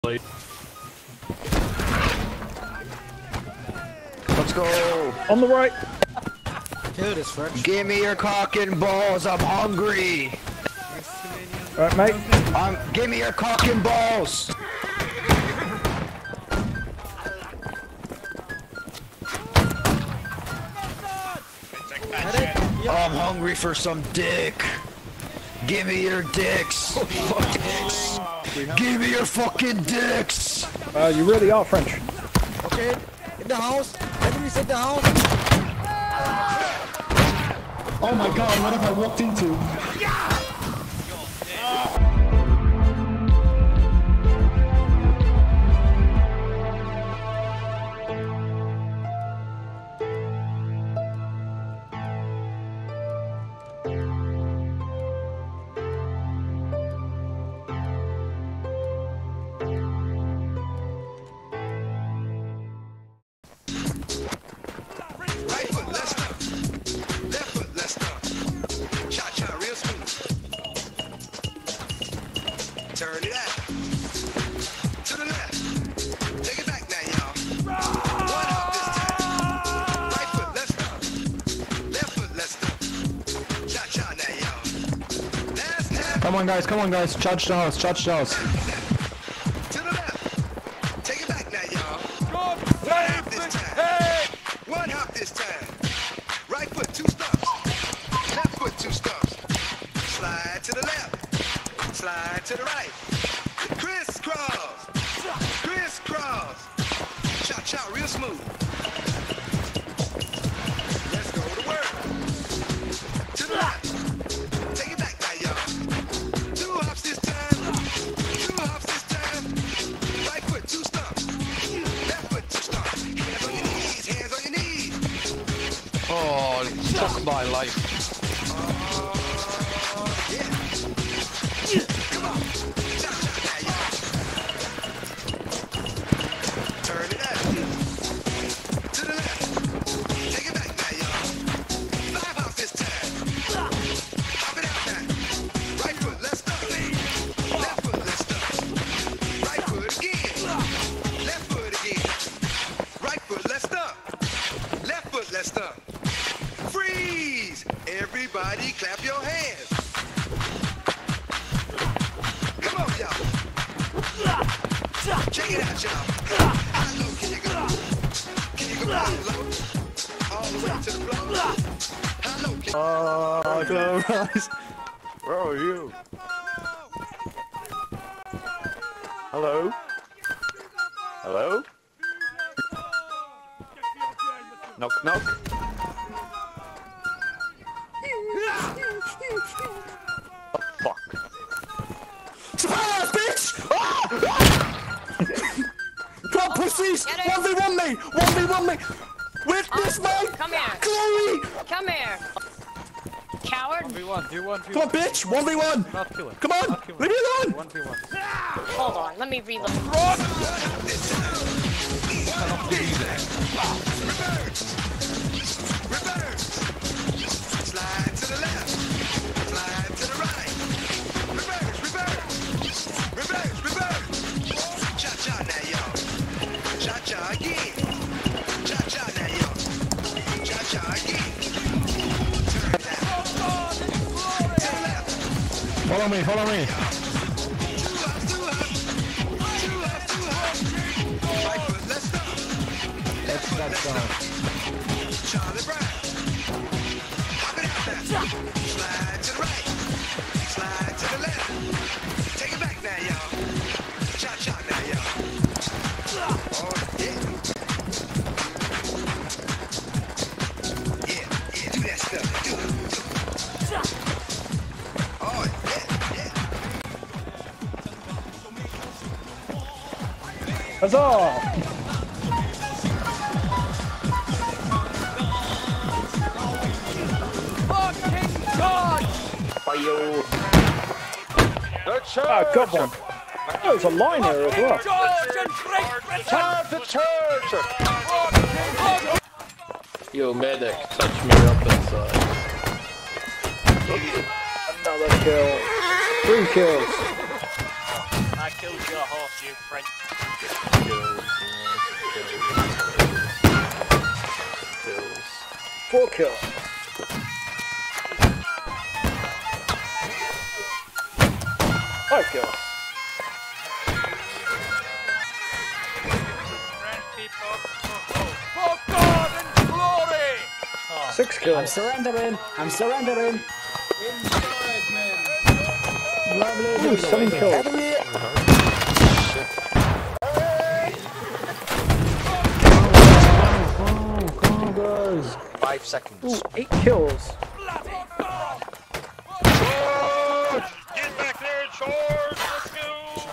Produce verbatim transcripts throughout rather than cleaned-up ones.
Let's go. On the right. Kill this French. Give me your cock and balls. I'm hungry. Alright, mate. Um, give me your cock and balls. I'm hungry for some dick. Give me your dicks. dicks. Give me your fucking dicks. Uh, you really are French. Okay, in the house. Enemies in the house. Oh my god, what have I walked into? Turn it out. To the left. Take it back now, y'all. One up this time. Right foot, let's go. Left foot, let's go. Cha-cha now, y'all. Last time. Come on, guys. Come on, guys. Charge the house. Charge the house. To the left. Take it back now, y'all. One hop this time. One hop this time. Right foot, two stumps. Left foot, two stumps. Slide to the left. Slide to the right. Crisscross. Crisscross. Cha-cha real smooth. Let's go to work. To the left. Take it back now, y'all. Two hops this time. Two hops this time. Right foot, two stumps. Left foot, two stumps. Hands on your knees. Hands on your knees. Oh, fuck my life. Come on. Cha-cha now, y'all. Turn it up. To the left. Take it back now, y'all. Five hops this time. Hop it out now. Right foot, let's stop. Left foot, let's stop. Right foot again. Left foot again. Right foot, let's stop. Left foot, let's stop. Freeze! Everybody clap your hands. Come on, y'all. Check it out, y'all. How low can you go? Can you go down low? All the way to the floor? How low can you go? Oh, guys. Where are you? Hello? Hello? Knock, knock. Oh, fuck. Surprise, bitch! Ah! Ah! Come on, pussies! one v one me! one v one me! Witness me! Come here. Chloe! Come here. Coward. one v one, do one v one. Come on, bitch! one v one! Not kill him. Come on! Not kill him. Leave me alone! one v one. Hold on. Let me reload. Reverse! Slide to the left. Slide to the right. Reverse, reverse. Reverse, reverse. Cha-cha now, y'all. Cha-cha again. Cha-cha now, y'all. Cha-cha again. Turn it out. To the left. Follow me, follow me. Two hops, two hops. Two hops, two hops. Right foot, let's stop. Left foot, let's stop. Charlie Brown. Hop it out now. Slide to the right. Slide to the left. Take it back now, y'all. Cha-cha now, y'all. Oh, yeah. Yeah, yeah, do that stuff. Do it, do it. Oh, yeah, yeah. Huzzah! Ah, good one. Oh, there's a line there as well. Time to church! Yo, medic, touch me up inside. Another kill. Three kills. I killed your horse, you. French. Kills. Four kills. Five kills. French people. For God and glory! Six I'm kills. surrendering. I'm surrendering. Ooh, seven kills. Enemy. Five seconds. Ooh, eight kills. Charge! Get back there, charge! Let's go!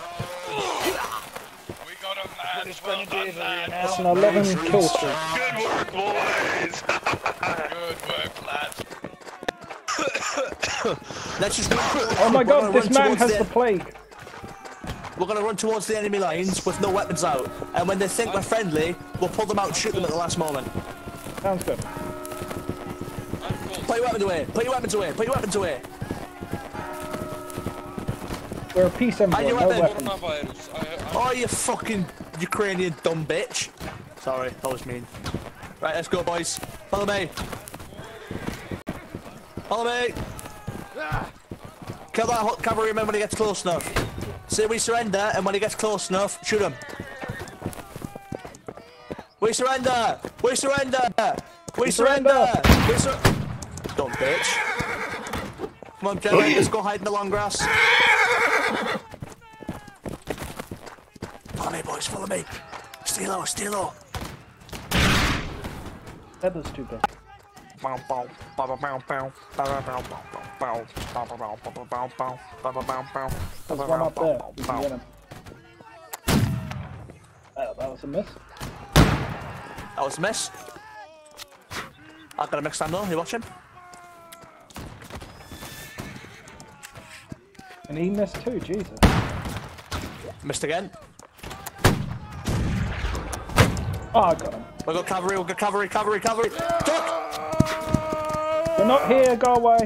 We got a match. Well done, man. That's an eleven kill streak. Good work, boys. Good work, lads. Let's just run towards- Oh my we're god, gonna this run man towards has the- the plague. We're gonna run towards the enemy lines with no weapons out, and when they think we're friendly, we'll pull them out and shoot them at the last moment. Sounds good. Put your weapons away. Put your weapons away. Put your weapons away. We're a peace envoy, And your no weapon. weapons. Oh, you fucking Ukrainian dumb bitch. Sorry, that was mean. Right, let's go, boys. Follow me. Follow me. Kill that cavalryman when he gets close enough. Say we surrender, and when he gets close enough, shoot him. We surrender. We surrender. We surrender. We sur- Dumb bitch. Come on, Jenny, let's go hide in the long grass. Follow me, boys, follow me. Stay low, stay low. That was too big. There's one up there. We can get him. Oh, that was a miss. That was a miss. I've got a mix handle, you watching? And he missed too, Jesus. Missed again. Oh, I got him. We've got cavalry, we've got cavalry, cavalry, cavalry. Duck! They're not here, go away.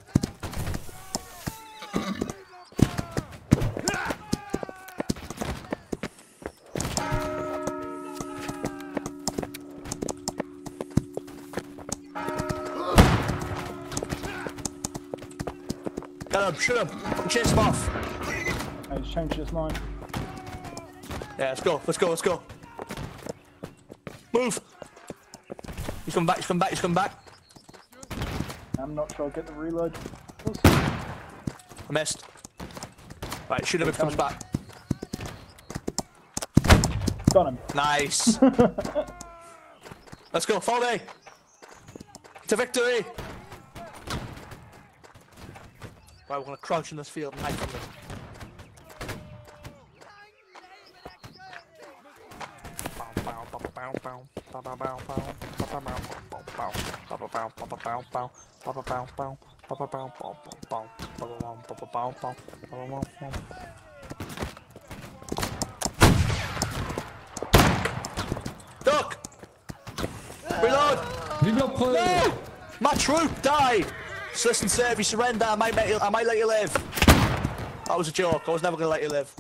Get him, shoot him, chase him off. Oh, he's changed his mind. Yeah, let's go, let's go, let's go. Move! He's coming back, he's coming back, he's coming back. I'm not sure I'll get the reload. We'll see. I missed. Right, shoot him if he comes back. Got him. Nice. Let's go, follow me. To victory. Right, we're gonna crouch in this field and hide from them. Duck! Reload! No! My troop died! So listen, sir, if you surrender, I might, make you, I might let you live. That was a joke. I was never gonna let you live.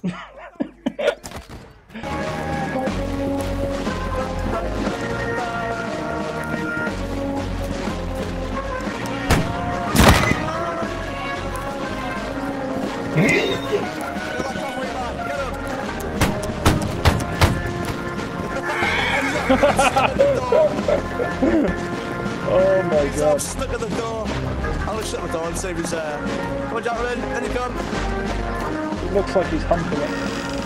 Oh my I'm god. stuck at the door. I'll shut the door and see if he's there. Come on, gentlemen, in you come. It looks like he's humping it.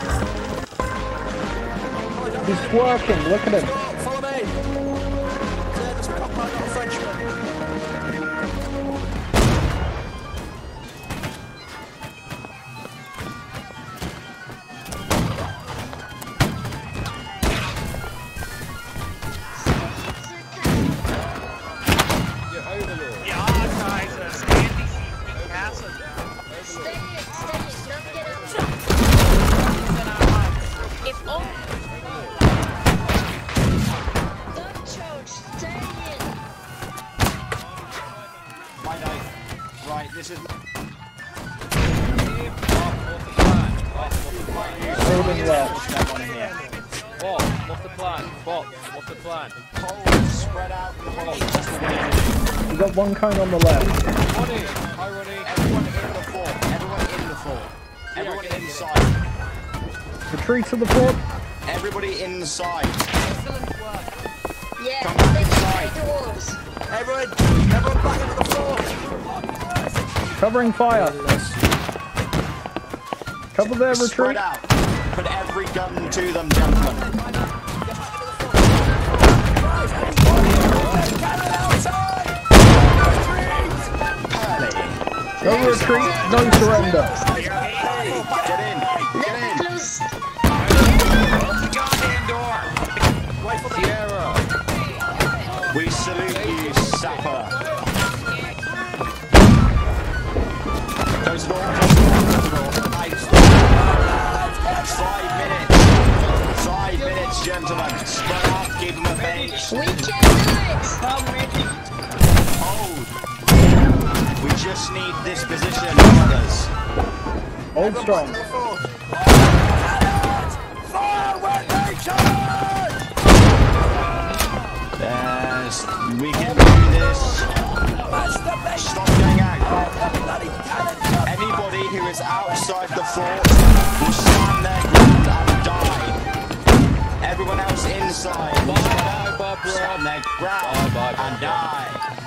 Come on, gentlemen. He's twerking, look at him. Go, follow me. Sir, there's a cop, not a Frenchman. If only Bob, what's the plan? Bob, what's the plan? Hold, spread out the hold. We've got one cone on the left. Ronnie, hi Ronnie. Everyone in the fort. Everyone in the fort. Everyone inside. Retreat to the fort. Everybody inside. Yeah, Come back they inside. the walls. Everyone, everyone back into the fort. Covering fire. Cover their Spread retreat. out. Put every gun to them, gentlemen. No retreat, no surrender. Get in. Get in. Close. Sierra. We salute you, sapper. Close the door. Close the door. Close the door. Five minutes. Five minutes, gentlemen. Spread out. Keep them at bay. We can do it. Hold. We just need this position, brothers. Hold strong. Yes, we can do this. Stop going out. Anybody who is outside the fort will stand their ground and die. Everyone else inside will Bye, Barbara. stand their ground Bye, bye, and die.